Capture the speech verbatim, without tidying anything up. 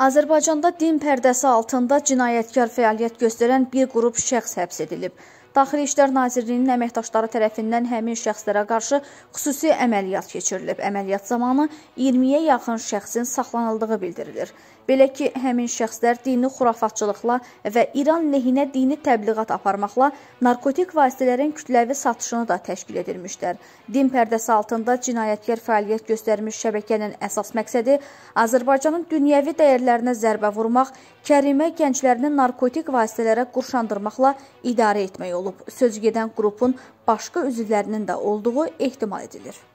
Azərbaycanda din pərdəsi altında cinayətkar fəaliyyət göstərən bir qrup şəxs həbs edilib. Daxili İşlər Nazirliyinin əməkdaşları tərəfindən həmin şəxslərə qarşı xüsusi əməliyyat keçirilib. Əməliyyat zamanı iyirmiyə yaxın şəxsin saxlanıldığı bildirilir. Belə ki, həmin şəxslər dini xurafatçılıqla və İran lehinə dini təbliğat aparmaqla narkotik vasitələrin kütləvi satışını da təşkil edilmişlər. Din pərdəsi altında cinayətkar fəaliyyət göstərmiş şəbəkənin əsas məqsədi Azərbaycanın dünyəvi dəyərlərinə zərbə vurmaq, kərimə gənclərini narkotik vasitələrə qurşandırmaqla idarə etmək olub. Sözügedən qrupun başqa üzvlərinin də olduğu ehtimal edilir.